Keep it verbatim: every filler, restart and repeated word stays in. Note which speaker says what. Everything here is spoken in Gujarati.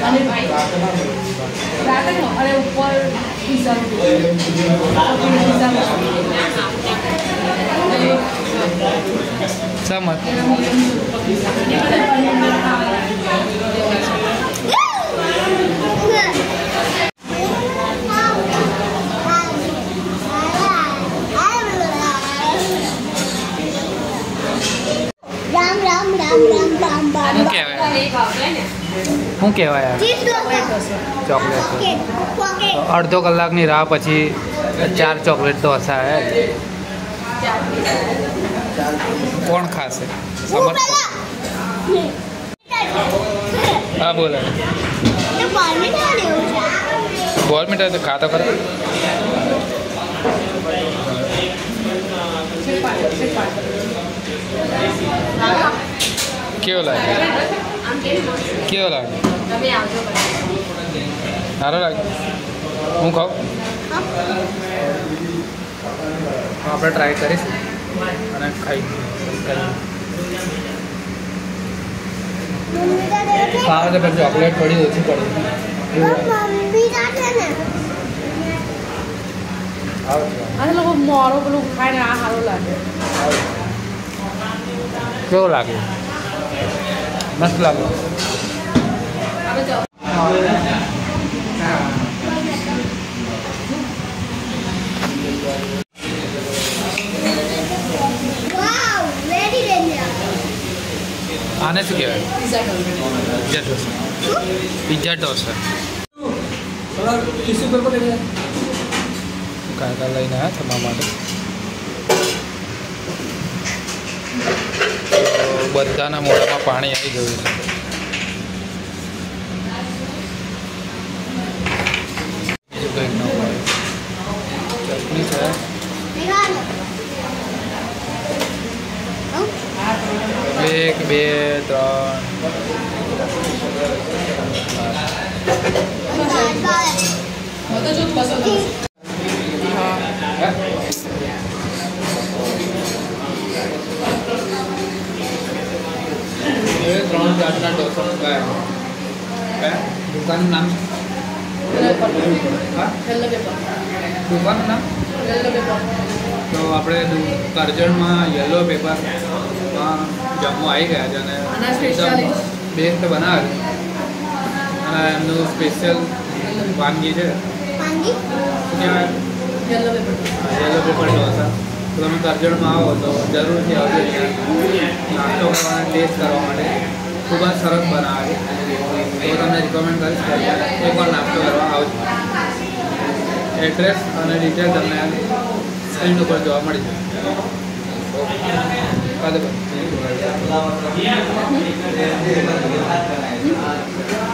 Speaker 1: अरे ऊपर
Speaker 2: समझ
Speaker 3: રામ રામ રામ રામ રામ રામ
Speaker 2: શું કહેવાય શું કહેવાય ચોકલેટ અડધો કલાકની રાહ પછી ચાર ચોકલેટ તો હશે કોણ ખાશે સમજ હા બોલે બોલ મીઠા તો ખાતો ખરો કેવો લાગે કેવો લાગે સારો લાગે હું ખાઉં આપણે ટ્રાય કરીશું અને ખાઈ ખાવા તો પછી ચોકલેટ થોડી ઓછી પડી
Speaker 1: અને લોકો મોડું પેલું ખાઈને આ સારું લાગે
Speaker 2: કેવું લાગે મસ્ત લાગે આને શું કહેવાય પિઝા ઢોસા પિઝા ઢોસા કાકા લઈને આવ્યા તમારા માટે બધાના મોઢામાં પાણી આવી ગયું છે બીજું કંઈક ન હોય ચટણી છે એક બે ત્રણ ત્રણ જાતના ઢોસા કયા દુકાનનું નામ દુકાનનું નામ તો આપણે કરજણમાં યલો પેપરમાં જમવા આવી ગયા છે અને એકદમ બેસ્ટ બનાવે છે અને એમનું સ્પેશિયલ વાનગી છે યલો પેપર ઢોસા તો તમે કરજણમાં આવો તો જરૂરથી આવજો નાસ્તો કરવા ટેસ્ટ કરવા માટે ખૂબ જ સરસ બનાવે છે તો તમને રિકમેન્ડ કરીશ કે એકવાર નાસ્તો કરવા આવજો એડ્રેસ અને ડિટેલ તમને સ્ક્રીન ઉપર જોવા મળી જશે